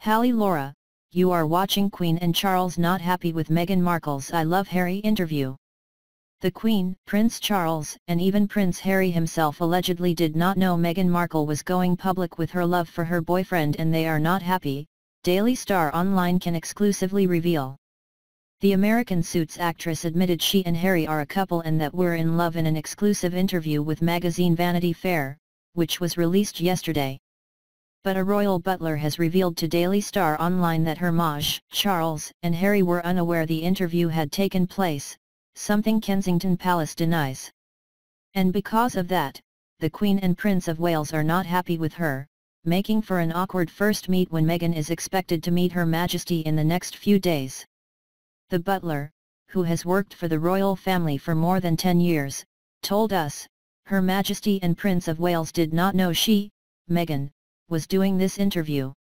Hallie Laura, you are watching Queen and Charles not happy with Meghan Markle's I Love Harry interview. The Queen, Prince Charles, and even Prince Harry himself allegedly did not know Meghan Markle was going public with her love for her boyfriend, and they are not happy, Daily Star Online can exclusively reveal. The American Suits actress admitted she and Harry are a couple and that we're in love in an exclusive interview with magazine Vanity Fair, which was released yesterday. But a royal butler has revealed to Daily Star Online that her Maj, Charles, and Harry were unaware the interview had taken place, something Kensington Palace denies. And because of that, the Queen and Prince of Wales are not happy with her, making for an awkward first meet when Meghan is expected to meet Her Majesty in the next few days. The butler, who has worked for the royal family for more than 10 years, told us, Her Majesty and Prince of Wales did not know she, Meghan, was doing this interview.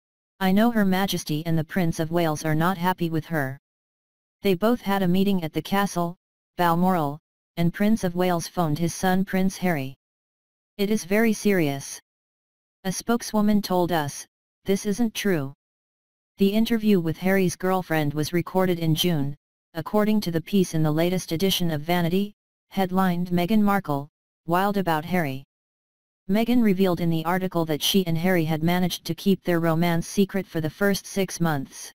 I know Her Majesty and the Prince of Wales are not happy with her. They both had a meeting at the castle, Balmoral, and Prince of Wales phoned his son Prince Harry. It is very serious. A spokeswoman told us, this isn't true. The interview with Harry's girlfriend was recorded in June, according to the piece in the latest edition of Vanity, headlined Meghan Markle, Wild About Harry. Meghan revealed in the article that she and Harry had managed to keep their romance secret for the first 6 months.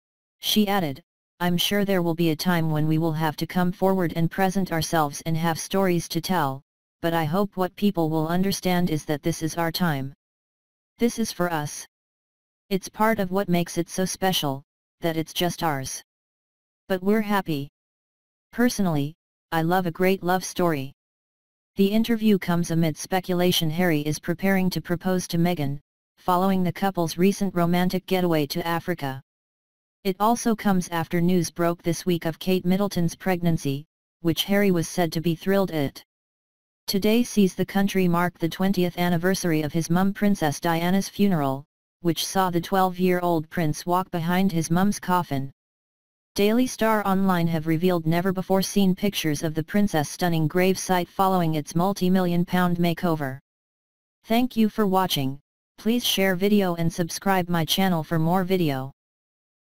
She added, I'm sure there will be a time when we will have to come forward and present ourselves and have stories to tell, but I hope what people will understand is that this is our time. This is for us. It's part of what makes it so special, that it's just ours. But we're happy. Personally, I love a great love story. The interview comes amid speculation Harry is preparing to propose to Meghan, following the couple's recent romantic getaway to Africa. It also comes after news broke this week of Kate Middleton's pregnancy, which Harry was said to be thrilled at. Today sees the country mark the 20th anniversary of his mum Princess Diana's funeral, which saw the 12-year-old prince walk behind his mum's coffin. Daily Star Online have revealed never-before-seen pictures of the princess' stunning gravesite following its multi-million-pound makeover. Thank you for watching. Please share video and subscribe my channel for more video.